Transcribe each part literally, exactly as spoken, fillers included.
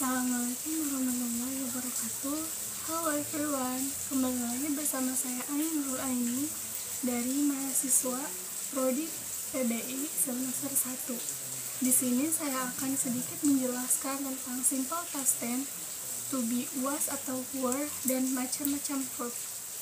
Assalamualaikum warahmatullahi wabarakatuh. Halo everyone, kembali lagi bersama saya Ain Nurul Aini dari mahasiswa Prodi P B I semester satu. Di sini saya akan sedikit menjelaskan tentang simple past tense, to be, was atau were, dan macam-macam verb.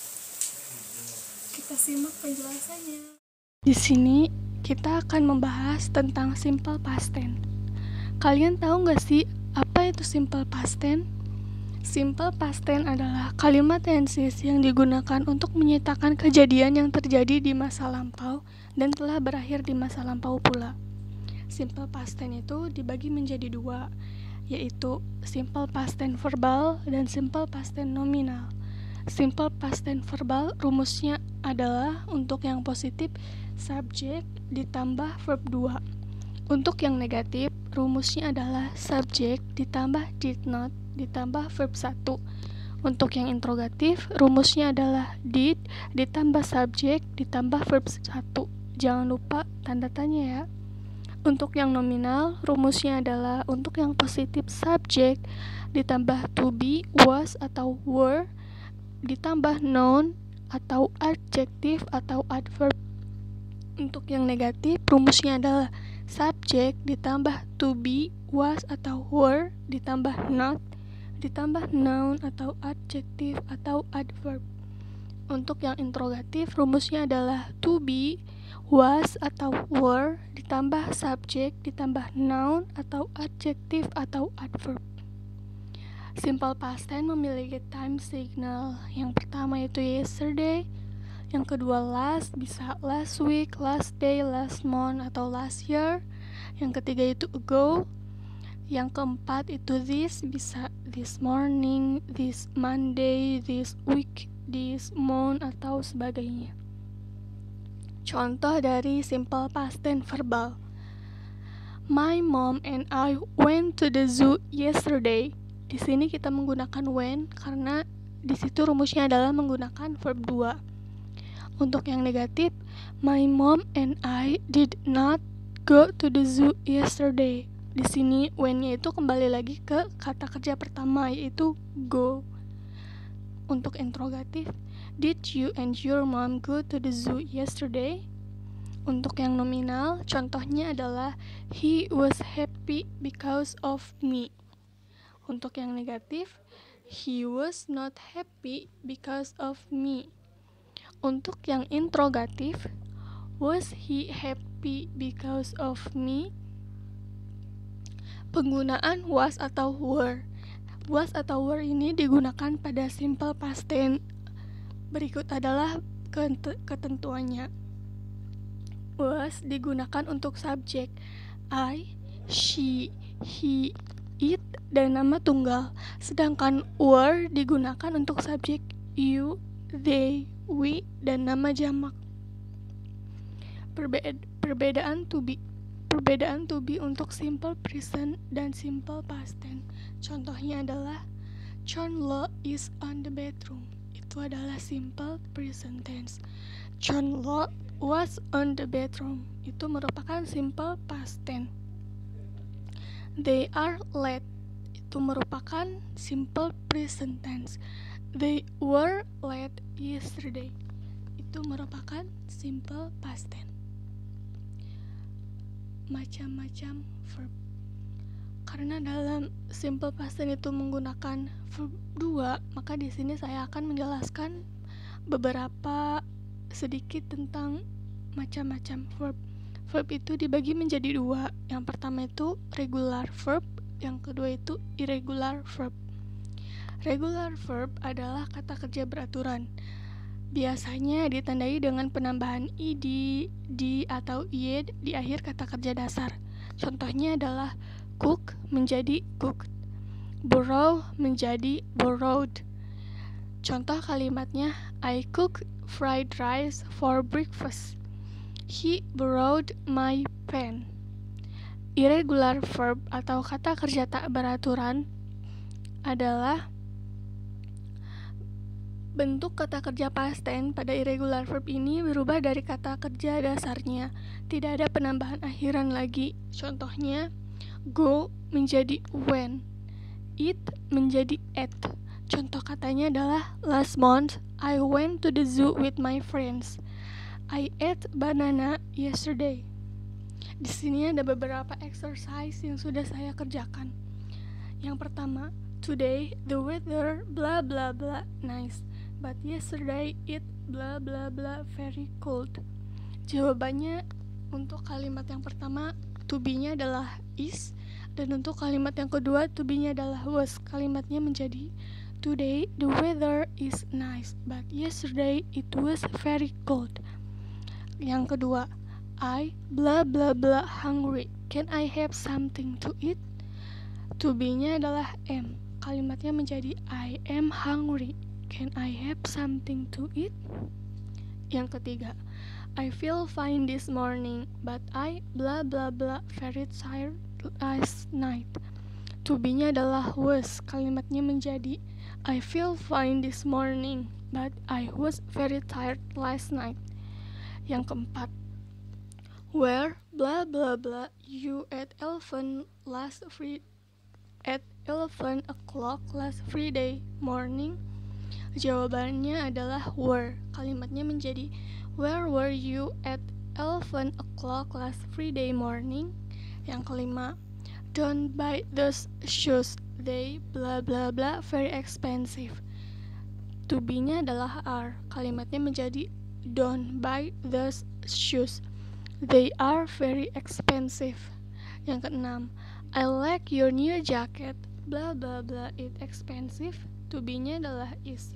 Kita simak penjelasannya. Di sini kita akan membahas tentang simple past tense. Kalian tahu nggak sih apa itu simple past tense? Simple past tense adalah kalimat tenses yang digunakan untuk menyatakan kejadian yang terjadi di masa lampau dan telah berakhir di masa lampau pula. Simple past tense itu dibagi menjadi dua, yaitu simple past tense verbal dan simple past tense nominal. Simple past tense verbal rumusnya adalah untuk yang positif subjek ditambah verb dua. Untuk yang negatif, rumusnya adalah subjek ditambah did not ditambah verb satu. Untuk yang interrogatif, rumusnya adalah did ditambah subjek ditambah verb satu. Jangan lupa tanda tanya ya. Untuk yang nominal, rumusnya adalah untuk yang positif subjek ditambah to be, was atau were ditambah noun atau adjektif atau adverb. Untuk yang negatif, rumusnya adalah subjek ditambah to be, was atau were ditambah not ditambah noun atau adjektif atau adverb. Untuk yang interrogatif, rumusnya adalah to be, was atau were ditambah subjek ditambah noun atau adjektif atau adverb. Simple past tense memiliki time signal. Yang pertama itu yesterday, yang kedua last, bisa last week, last day, last month, atau last year. Yang ketiga itu ago. Yang keempat itu this, bisa this morning, this Monday, this week, this month, atau sebagainya. Contoh dari simple past tense verbal. My mom and I went to the zoo yesterday. Di sini kita menggunakan when karena di situ rumusnya adalah menggunakan verb dua. Untuk yang negatif, my mom and I did not go to the zoo yesterday. Di sini when-nya itu kembali lagi ke kata kerja pertama, yaitu go. Untuk interrogatif, did you and your mom go to the zoo yesterday? Untuk yang nominal, contohnya adalah he was happy because of me. Untuk yang negatif, he was not happy because of me. Untuk yang interrogatif, was he happy because of me? Penggunaan was atau were. Was atau were ini digunakan pada simple past tense. Berikut adalah ketentuannya. Was digunakan untuk subjek I, she, he, it, dan nama tunggal. Sedangkan were digunakan untuk subjek you, they, we, dan nama jamak. Perbe- perbedaan to be Perbedaan to be untuk simple present dan simple past tense. Contohnya adalah John Law is on the bedroom. Itu adalah simple present tense. John Law was on the bedroom. Itu merupakan simple past tense. They are late. Itu merupakan simple present tense. They were late yesterday. Itu merupakan simple past tense. Macam-macam verb. Karena dalam simple past tense itu menggunakan verb dua, maka di sini saya akan menjelaskan beberapa sedikit tentang macam-macam verb. Verb itu dibagi menjadi dua. Yang pertama itu regular verb, yang kedua itu irregular verb. Regular verb adalah kata kerja beraturan. Biasanya ditandai dengan penambahan ed, di, atau ied di akhir kata kerja dasar. Contohnya adalah cook menjadi cooked, borrow menjadi borrowed. Contoh kalimatnya, I cooked fried rice for breakfast. He borrowed my pen. Irregular verb atau kata kerja tak beraturan adalah bentuk kata kerja past tense pada irregular verb ini berubah dari kata kerja dasarnya. Tidak ada penambahan akhiran lagi. Contohnya, go menjadi went. it menjadi ate. Contoh katanya adalah last month I went to the zoo with my friends. I ate banana yesterday. Di sini ada beberapa exercise yang sudah saya kerjakan. Yang pertama, today the weather blah blah blah nice, but yesterday it blah blah blah very cold. Jawabannya untuk kalimat yang pertama, to be-nya adalah is, dan untuk kalimat yang kedua, to be-nya adalah was. Kalimatnya menjadi today the weather is nice, but yesterday it was very cold. Yang kedua, I blah blah blah hungry. Can I have something to eat? To be-nya adalah am. Kalimatnya menjadi I am hungry. Can I have something to eat? Yang ketiga, I feel fine this morning, but I blah blah blah very tired last night. To be-nya adalah was. Kalimatnya menjadi I feel fine this morning, but I was very tired last night. Yang keempat, where blah blah blah you at eleven last free at eleven o'clock last Friday morning. Jawabannya adalah were. Kalimatnya menjadi where were you at eleven o'clock last Friday morning. Yang kelima, don't buy those shoes, they blah blah blah very expensive. To be-nya adalah are. Kalimatnya menjadi don't buy those shoes, they are very expensive. Yang keenam, I like your new jacket, blah blah blah it expensive. To be-nya adalah is.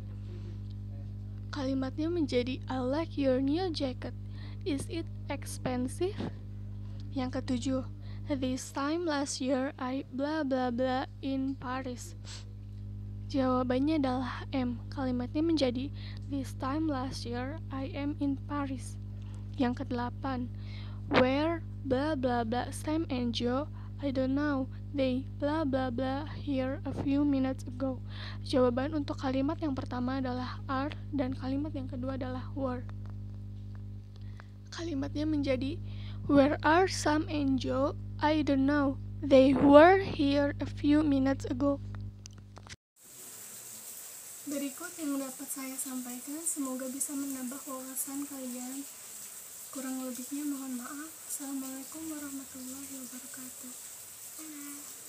Kalimatnya menjadi I like your new jacket, is it expensive? Yang ketujuh, this time last year I blah blah blah in Paris. Jawabannya adalah am. Kalimatnya menjadi this time last year I am in Paris. Yang kedelapan, where blah blah blah Sam and Joe, I don't know, they blah blah blah here a few minutes ago. Jawaban untuk kalimat yang pertama adalah are, dan kalimat yang kedua adalah were. Kalimatnya menjadi where are Sam and Joe? I don't know, they were here a few minutes ago. Berikut yang dapat saya sampaikan, semoga bisa menambah wawasan kalian. Kurang lebihnya mohon maaf. Assalamualaikum warahmatullahi wabarakatuh. Dadah.